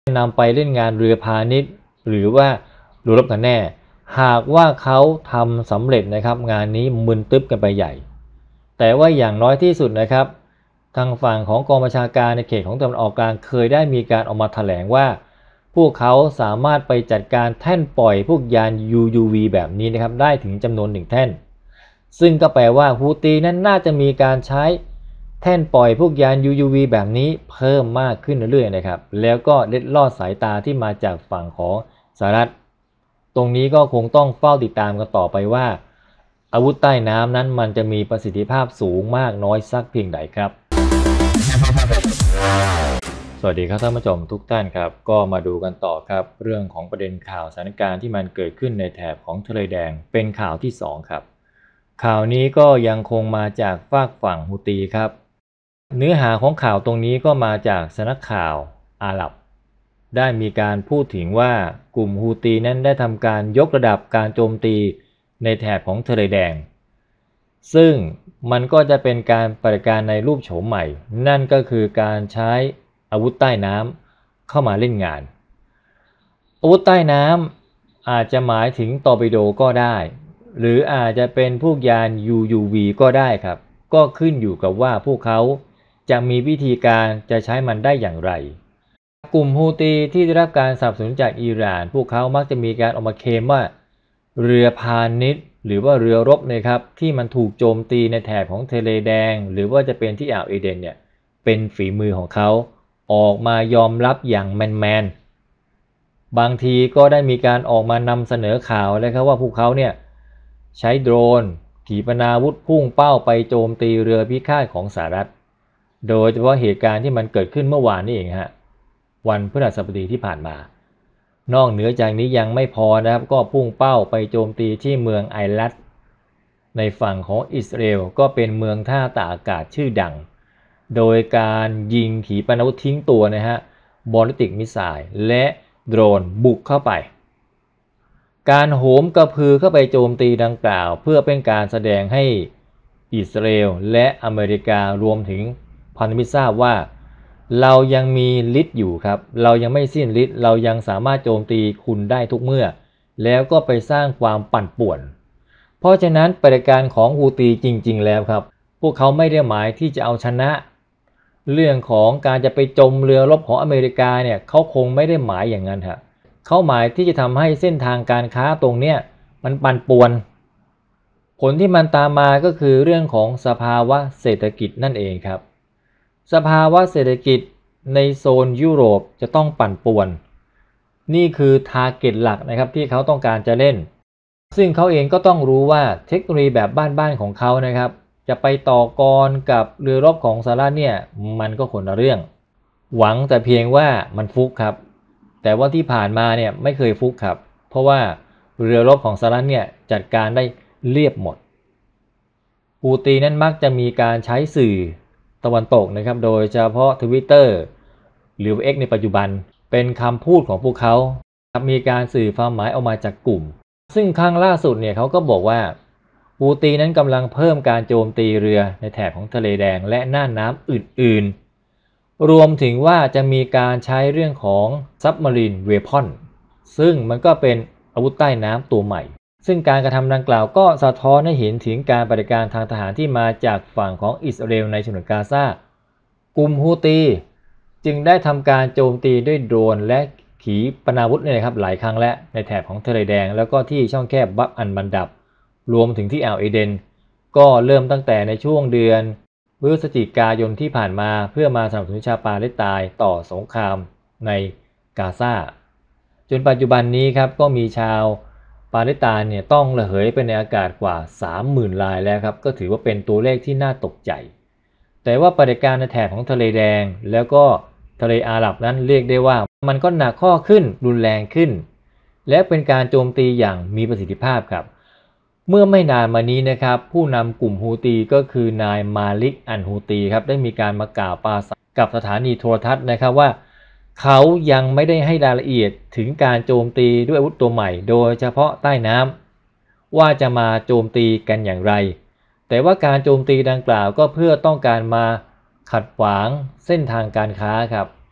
นำไปเล่นงานเรือพาณิชย์หรือว่าเรือรบกันแน่หากว่าเขาทำสำเร็จนะครับงานนี้มึนตึ๊บกันไปใหญ่แต่ว่าอย่างน้อยที่สุดนะครับทางฝั่งของกองบัญชาการในเขตของตะวันออกกลางเคยได้มีการออกมาแถลงว่าพวกเขาสามารถไปจัดการแท่นปล่อยพวกยาน UUV แบบนี้นะครับได้ถึงจำนวน1แท่นซึ่งก็แปลว่าฮูตีนั้นน่าจะมีการใช้แท่นปล่อยพวกยาน UUV แบบนี้เพิ่มมากขึ้นเรื่อยๆนะครับแล้วก็เล็ดลอดสายตาที่มาจากฝั่งของสหรัฐตรงนี้ก็คงต้องเฝ้าติดตามกันต่อไปว่าอาวุธใต้น้ำนั้นมันจะมีประสิทธิภาพสูงมากน้อยสักเพียงใดครับสวัสดีครับท่านผู้ชมทุกท่านครับก็มาดูกันต่อครับเรื่องของประเด็นข่าวสถานการณ์ที่มันเกิดขึ้นในแถบของทะเลแดงเป็นข่าวที่2ครับข่าวนี้ก็ยังคงมาจากฝากฝั่งฮูตีครับเนื้อหาของข่าวตรงนี้ก็มาจากสำนักข่าวอาหรับได้มีการพูดถึงว่ากลุ่มฮูตีนั้นได้ทำการยกระดับการโจมตีในแถบของทะเลแดงซึ่งมันก็จะเป็นการปฏิบัติการในรูปโฉมใหม่นั่นก็คือการใช้อาวุธใต้น้ำเข้ามาเล่นงานอาวุธใต้น้ำอาจจะหมายถึงตอร์ปิโดก็ได้หรืออาจจะเป็นพวกยาน UUV ก็ได้ครับก็ขึ้นอยู่กับว่าพวกเขาจะมีวิธีการจะใช้มันได้อย่างไรกลุ่มฮูตีที่ได้รับการสนับสนุนจากอิหร่านพวกเขามักจะมีการออกมาเคลมว่าเรือพาณิชย์หรือว่าเรือรบนะครับที่มันถูกโจมตีในแถบของทะเลแดงหรือว่าจะเป็นที่อ่าวเอเดนเนี่ยเป็นฝีมือของเขาออกมายอมรับอย่างแมนบางทีก็ได้มีการออกมานำเสนอข่าวเลยครับว่าพวกเขาเนี่ยใช้โดรนขีปนาวุธพุ่งเป้าไปโจมตีเรือพิฆาตของสหรัฐโดยเฉพาะเหตุการณ์ที่มันเกิดขึ้นเมื่อวานนี้เองฮะวันพฤหัสบดีที่ผ่านมานอกเหนือจากนี้ยังไม่พอนะครับก็พุ่งเป้าไปโจมตีที่เมืองไอลัดในฝั่งของอิสราเอลก็เป็นเมืองท่าตากอากาศชื่อดังโดยการยิงขีปนาวุธทิ้งตัวนะฮะบอลลิสติกมิสไซล์และโดรนบุกเข้าไปการโหมกระพือเข้าไปโจมตีดังกล่าวเพื่อเป็นการแสดงให้อิสราเอลและอเมริการวมถึงพันธมิตรทราบว่าเรายังมีฤทธิ์อยู่ครับเรายังไม่สิ้นฤทธิ์เรายังสามารถโจมตีคุณได้ทุกเมื่อแล้วก็ไปสร้างความปั่นป่วนเพราะฉะนั้นปฏิบัติการของฮูตีจริงๆแล้วครับพวกเขาไม่ได้หมายที่จะเอาชนะเรื่องของการจะไปจมเรือรบของอเมริกาเนี่ยเขาคงไม่ได้หมายอย่างนั้นครับเขาหมายที่จะทำให้เส้นทางการค้าตรงเนี้ยมันปั่นป่วนผลที่มันตามมาก็คือเรื่องของสภาวะเศรษฐกิจนั่นเองครับสภาวะเศรษฐกิจในโซนยุโรปจะต้องปั่นป่วนนี่คือทาร์เก็ตหลักนะครับที่เขาต้องการจะเล่นซึ่งเขาเองก็ต้องรู้ว่าเทคโนโลยีแบบบ้านๆของเขานะครับจะไปต่อกรกับเรือรบของสหรัฐเนี่ยมันก็คนละเรื่องหวังแต่เพียงว่ามันฟุกครับแต่ว่าที่ผ่านมาเนี่ยไม่เคยฟุกครับเพราะว่าเรือรบของสหรัฐเนี่ยจัดการได้เรียบหมดฮูตีนั้นมักจะมีการใช้สื่อตะวันตกนะครับโดยเฉพาะ Twitter หรือ X ในปัจจุบันเป็นคำพูดของพวกเขามีการสื่อความหมายออกมาจากกลุ่มซึ่งครั้งล่าสุดเนี่ยเขาก็บอกว่าฮูตีนั้นกำลังเพิ่มการโจมตีเรือในแถบของทะเลแดงและน่านน้ำอื่นๆรวมถึงว่าจะมีการใช้เรื่องของ Submarine Weapon ซึ่งมันก็เป็นอาวุธใต้น้ำตัวใหม่ซึ่งการกระทำดังกล่าวก็สะท้อนให้เห็นถึงการปฏิบัติการทางทหารที่มาจากฝั่งของอิสราเอลในฉนวนกาซากลุ่มฮูตีจึงได้ทำการโจมตีด้วยโดรนและขีปนาวุธเนี่ยครับหลายครั้งและในแถบของทะเลแดงแล้วก็ที่ช่องแคบบับอันมันดับรวมถึงที่อ่าวเอเดนก็เริ่มตั้งแต่ในช่วงเดือนพฤศจิกายนที่ผ่านมาเพื่อมาสนับสนุนชาวปาเลสไตน์ต่อสงครามในกาซาจนปัจจุบันนี้ครับก็มีชาวปาเลสไตน์เนี่ยต้องระเหยไปในอากาศกว่า 30,000 รายแล้วครับก็ถือว่าเป็นตัวเลขที่น่าตกใจแต่ว่าปฏิบัติการในแถบของทะเลแดงแล้วก็ทะเลอาหรับนั้นเรียกได้ว่ามันก็หนักข้อขึ้นรุนแรงขึ้นและเป็นการโจมตีอย่างมีประสิทธิภาพครับเมื่อไม่นานมานี้นะครับผู้นำกลุ่มฮูตีก็คือนายมาลิกอันฮูตีครับได้มีการมากล่าวปราศรัยกับสถานีโทรทัศน์นะครับว่าเขายังไม่ได้ให้รายละเอียดถึงการโจมตีด้วยอาวุธตัวใหม่โดยเฉพาะใต้น้ำว่าจะมาโจมตีกันอย่างไรแต่ว่าการโจมตีดังกล่าวก็เพื่อต้องการมาขัดขวางเส้นทางการค้าครับ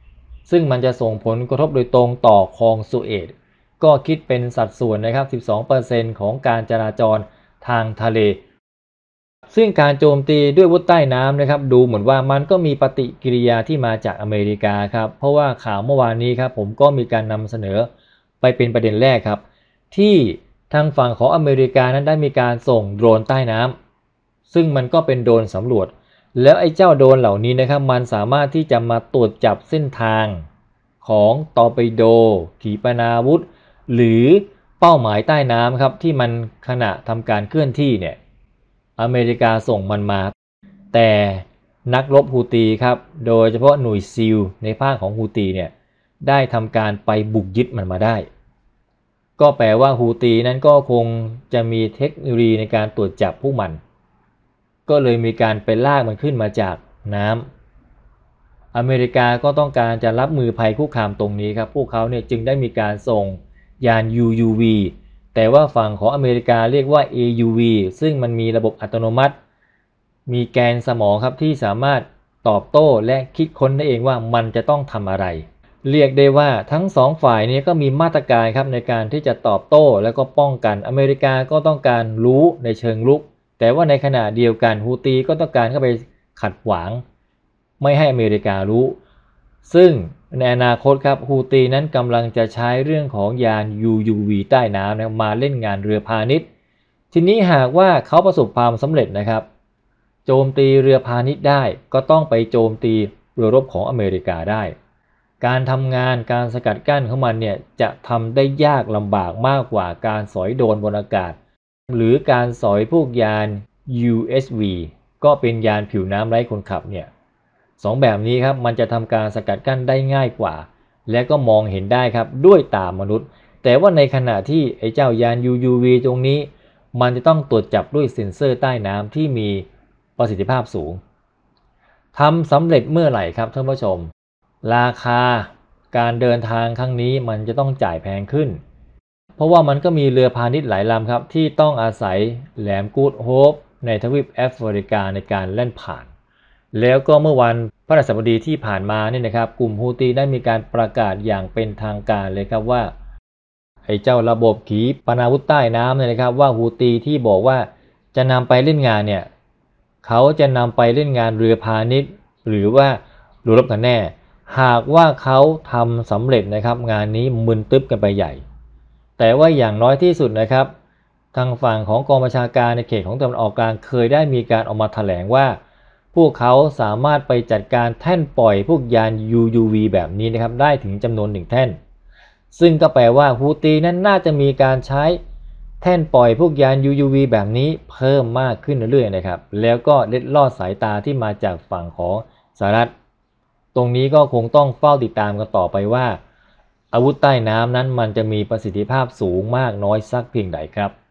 ซึ่งมันจะส่งผลกระทบโดยตรงต่อคลองสุเอตก็คิดเป็นสัดส่วนนะครับ 12% ของการจราจรทางทะเลซึ่งการโจมตีด้วยอาวุธใต้น้ำนะครับดูเหมือนว่ามันก็มีปฏิกิริยาที่มาจากอเมริกาครับเพราะว่าข่าวเมื่อวานนี้ครับผมก็มีการนำเสนอไปเป็นประเด็นแรกครับที่ทางฝั่งของอเมริกานั้นได้มีการส่งโดรนใต้น้ำซึ่งมันก็เป็นโดรนสำรวจแล้วไอ้เจ้าโดรนเหล่านี้นะครับมันสามารถที่จะมาตรวจจับเส้นทางของตอร์ปิโดขีปนาวุธหรือเป้าหมายใต้น้ำครับที่มันขณะทำการเคลื่อนที่เนี่ยอเมริกาส่งมันมาแต่นักรบฮูตีครับโดยเฉพาะหน่วยซีลในภาคของฮูตีเนี่ยได้ทำการไปบุกยึดมันมาได้ก็แปลว่าฮูตีนั้นก็คงจะมีเทคโนโลยีในการตรวจจับพวกมันก็เลยมีการไปลากมันขึ้นมาจากน้ำอเมริกาก็ต้องการจะรับมือภัยคุกคามตรงนี้ครับพวกเขาเนี่ยจึงได้มีการส่งยาน UUV แต่ว่าฝั่งของอเมริกาเรียกว่า AUV ซึ่งมันมีระบบอัตโนมัติมีแกนสมองครับที่สามารถตอบโต้และคิดค้นได้เองว่ามันจะต้องทำอะไรเรียกได้ว่าทั้งสองฝ่ายนี้ก็มีมาตรการครับในการที่จะตอบโต้แล้วก็ป้องกันอเมริกาก็ต้องการรู้ในเชิงรุกแต่ว่าในขณะเดียวกันฮูตีก็ต้องการเข้าไปขัดขวางไม่ให้อเมริการู้ซึ่งในอนาคตครับฮูตีนั้นกำลังจะใช้เรื่องของยาน UUV ใต้น้ำนะมาเล่นงานเรือพาณิชย์ทีนี้หากว่าเขาประสบความสำเร็จนะครับโจมตีเรือพาณิชย์ได้ก็ต้องไปโจมตีเรือรบของอเมริกาได้การทำงานการสกัดกั้นของมันเนี่ยจะทำได้ยากลำบากมากกว่าการสอยโดรนบนอากาศหรือการสอยพวกยาน USV ก็เป็นยานผิวน้ำไร้คนขับเนี่ยสองแบบนี้ครับมันจะทำการสกัดกั้นได้ง่ายกว่าและก็มองเห็นได้ครับด้วยตามนุษย์แต่ว่าในขณะที่ไอ้เจ้ายาน UUV ตรงนี้มันจะต้องตรวจจับด้วยเซ็นเซอร์ใต้น้ำที่มีประสิทธิภาพสูงทำสำเร็จเมื่อไหร่ครับท่านผู้ชมราคาการเดินทางครั้งนี้มันจะต้องจ่ายแพงขึ้นเพราะว่ามันก็มีเรือพาณิชย์หลายลำครับที่ต้องอาศัยแหลมกูดโฮปในทวีปแอฟริกาในการแล่นผ่านแล้วก็เมื่อวันพฤหัสบดีที่ผ่านมาเนี่ยนะครับกลุ่มฮูตีได้มีการประกาศอย่างเป็นทางการเลยครับว่าไอ้เจ้าระบบขีปนาวุธใต้น้ำเนี่ยนะครับว่าฮูตีที่บอกว่าจะนำไปเล่นงานเนี่ยเขาจะนำไปเล่นงานเรือพาณิชย์หรือว่าเรือรบกันแน่หากว่าเขาทำสำเร็จนะครับงานนี้มึนตึ๊บกันไปใหญ่แต่ว่าอย่างน้อยที่สุดนะครับทางฝั่งของกองบัญชาการในเขตของตะวันออกกลางเคยได้มีการออกมาแถลงว่าพวกเขาสามารถไปจัดการแท่นปล่อยพวกยาน UUV แบบนี้นะครับได้ถึงจำนวน1แท่นซึ่งก็แปลว่าฮูตีนั้นน่าจะมีการใช้แท่นปล่อยพวกยาน UUV แบบนี้เพิ่มมากขึ้นเรื่อยๆนะครับแล้วก็เล็ดลอดสายตาที่มาจากฝั่งของสหรัฐตรงนี้ก็คงต้องเฝ้าติดตามกันต่อไปว่าอาวุธใต้น้ำนั้นมันจะมีประสิทธิภาพสูงมากน้อยสักเพียงใดครับ